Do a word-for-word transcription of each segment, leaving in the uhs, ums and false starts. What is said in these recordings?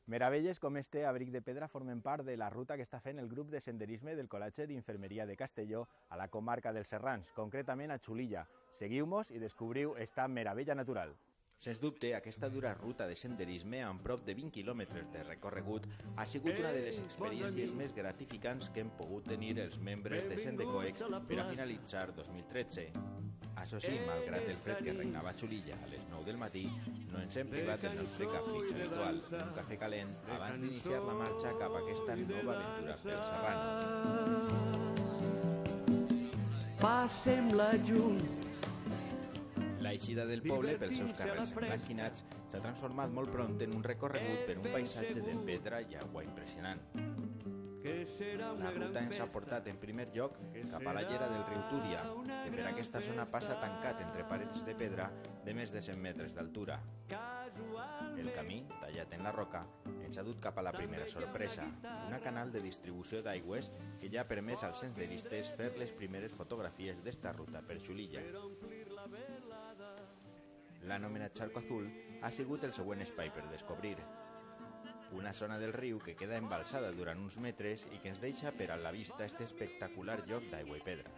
Meravelles com este abric de pedra formen part de la ruta que està fent el grup de senderisme del Col·legi d'Infermeria de Castelló a la comarca dels Serrans, concretament a Xulilla. Seguiu-mos i descobriu esta meravella natural. Sens dubte, aquesta dura ruta de senderisme amb prop de vint quilòmetres de recorregut ha sigut una de les experiències més gratificants que hem pogut tenir els membres de Sendecoex per a finalitzar dos mil tretze. Això sí, malgrat el fred que regnava a Xulilla a les nou del matí, no ens hem privat del nostre capritx habitual, un cafè calent, abans d'iniciar la marxa cap a aquesta nova aventura pels serranos. Passem-la junts. La eixida del poble, pels seus carrers emblanquinats, s'ha transformat molt pront en un recorregut per un paisatge de pedra i aigua impressionant. La ruta ens ha portat en primer lloc cap a la llera del riu Túria, que per aquesta zona passa tancat entre parets de pedra de més de cent metres d'altura. El camí, tallat en la roca, ens ha dut cap a la primera sorpresa, una canal de distribució d'aigües que ja ha permès als senderistes fer les primeres fotografies d'esta ruta per Xulilla. L'anomenat Charco Azul ha sigut el següent espai per descobrir. Una zona del riu que queda embalsada durant uns metres i que ens deixa per a la vista este espectacular lloc d'aigua i pedra.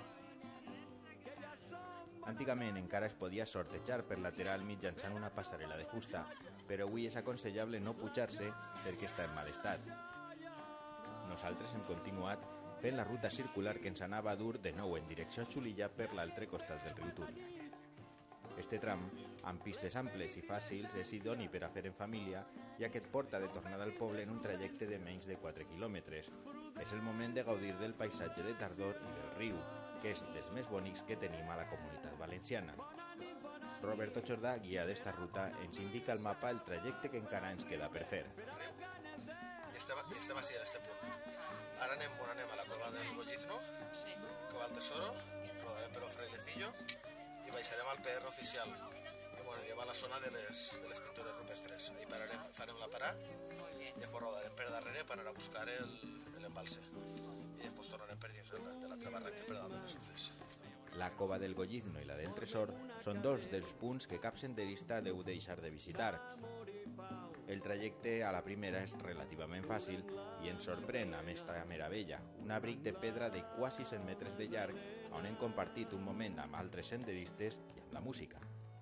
Antigament encara es podia sortejar per lateral mitjançant una passarel·la de fusta, però avui és aconsellable no pujar-se perquè està en mal estat. Nosaltres hem continuat fent la ruta circular que ens anava a dur de nou en direcció a Xulilla per l'altre costat del riu Túria. Este tram, amb pistes amples i fàcils, és idoni per a fer en família, ja que et porta de tornada al poble en un trajecte de menys de quatre quilòmetres. És el moment de gaudir del paisatge de tardor i del riu, que és dels més bonics que tenim a la Comunitat Valenciana. Roberto Jordà, guia d'esta ruta, ens indica al mapa el trajecte que encara ens queda per fer. I estem, i estem així, a este punt. Ara anem, on anem a la cova del Gollizno, sí. Cova del Tesoro, rodarem per el Frailecillo, i baixarem al P R oficial i bueno, anirem a la zona de les, de les pintures rupestres. Ahí pararem, farem la parà i després rodarem per darrere per anar a buscar l'embalse i després tornarem per dins de l'altre barranc per dalt de les Urces. La cova del Gollizno i la del Tresor són dos dels punts que cap senderista deu deixar de visitar. El trajecte a la primera és relativament fàcil i ens sorprèn amb esta meravella, un abric de pedra de quasi cent metres de llarg on hem compartit un moment amb altres senderistes i amb la música.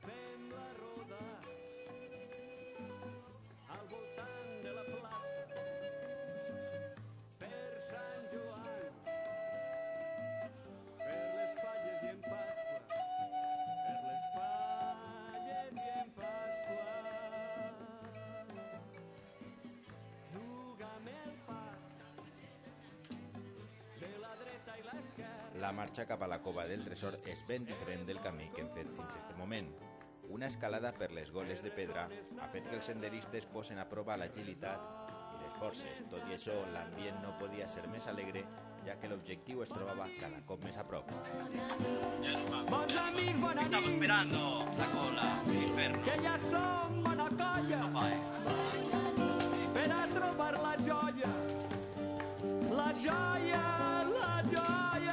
La marxa cap a la cova del Tresor és ben diferent del camí que hem fet fins a aquest moment. Una escalada per les goles de pedra ha fet que els senderistes posen a prova l'agilitat i les forces. Tot i això, l'ambient no podia ser més alegre, ja que l'objectiu es trobava cada cop més a prop. Bons amics, bona nit! Estamos esperando la cola del inferno. Que ja som bona colla! No fa, eh? Per a trobar la joia! La joia! La joia!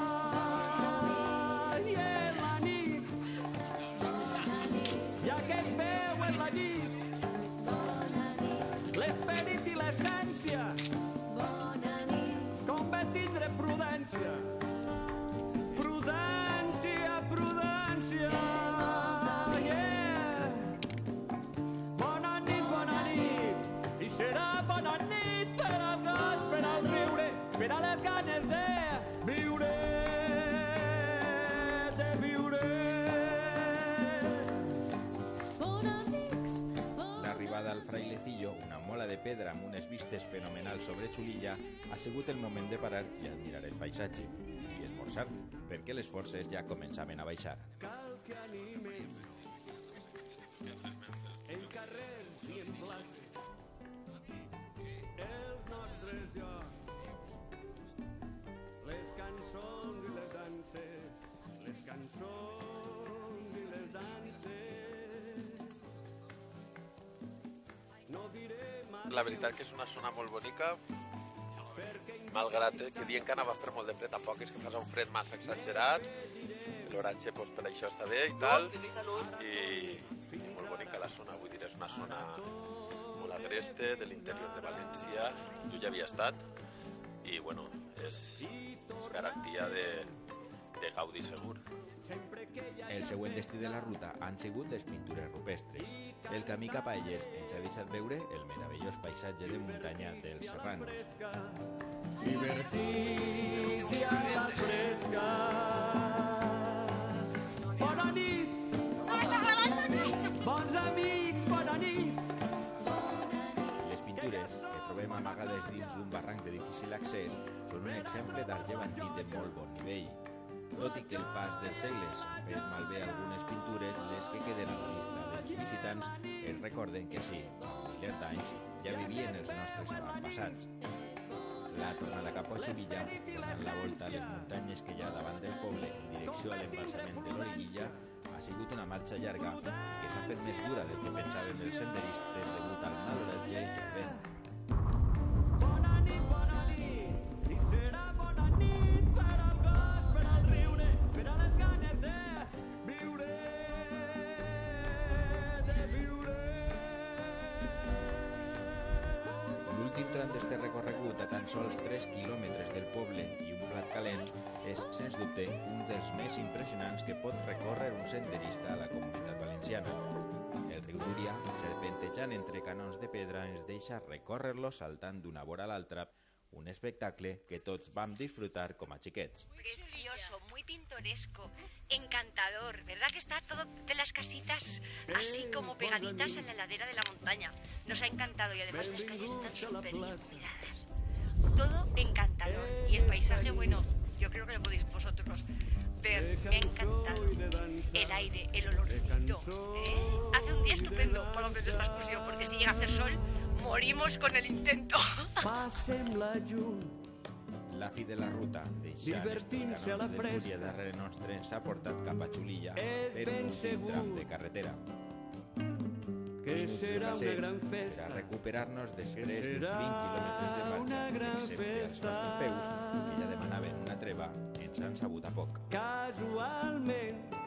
I en la nit! Ja que es veu en la nit! L'esperit i l'essència! Convé tindre prudència! Prudència, prudència! Yeah! Bona nit, bona nit! I serà bona nit per al gat, per al riure, per a les ganes de viure, de viure. L'arribada al Frailecillo, una mola de pedra amb unes vistes fenomenals sobre Xulilla, ha sigut el moment de parar i admirar el paisatge i esmorzar, perquè les forces ja començaven a baixar. Cal que animem en carrers i en places els nostres jocs, les cançons i les danses, les cançons i les danses. No diré massa. La veritat que és una zona molt bonica, malgrat que dient que anava a fer molt de fred, tampoc és que fas un fred massa exagerat. L'oratge pues, per això està bé i tal, i molt bonica la zona, vull dir, és una zona molt Agreste, de l'interior de València. Jo ja havia estat i, bueno, és, és garantia de, de gaudi segur. El següent destí de la ruta han sigut les pintures rupestres. El camí cap a elles ens ha deixat veure el meravellós paisatge de muntanya dels Serranos. Divertits i a la fresca. Bona nit! Bons amics, bona nit! Les pintures, que trobem amagades dins d'un barranc de difícil accés, són un exemple d'art llevantí de molt bon nivell. Tot i que el pas dels segles ha fet malbé algunes pintures, les que queden a la vista dels visitants ens recorden que sí, fa milers d'anys ja vivien els nostres avantpassats. La tornada cap a Xivilla, donant la volta a les muntanyes que hi ha davant del poble en direcció a l'embalsament de l'Origuilla, ha sigut una marxa llarga que s'ha fet més dura del que pensaven els senderistes degut al mal oratge i el vent. Bona nit, bona nit, i serà bona nit per al gos, per al riure, per a les ganes de viure, de viure. L'últim tram d'este recorregut a tan sols tres quilòmetres del poble i un plat calent és, sens dubte, un dels més impressionants que pot recórrer un senderista a la Comunitat Valenciana. El riu Núria, serpentejant entre canons de pedra, ens deixa recórrer-lo saltant d'una vora a l'altra, un espectacle que tots vam disfrutar com a xiquets. Precioso, muy pintoresco, encantador, ¿verdad que está todo de las casitas así como pegaditas en la ladera de la montaña? Nos ha encantado y además las calles están súper bien cuidadas. Todo encantador y el paisaje, bueno, yo creo que lo podéis vosotros ver, me ha encantado. El aire, el olorcito, ¿eh? Hace un día estupendo por lo menos esta excursión, porque si llega a hacer sol, morimos con el intento. Passem-la junt. La fi de la ruta, deixant estos canons de Núria darrere nostre, ens ha portat cap a Xulilla per un últim tram de carretera. Que serà una gran Per a festa. recuperar-nos després d'uns vint quilòmetres de marxa, excepte els nostres peus, que ja demanaven una treva, ens han sabut a poc. Casualment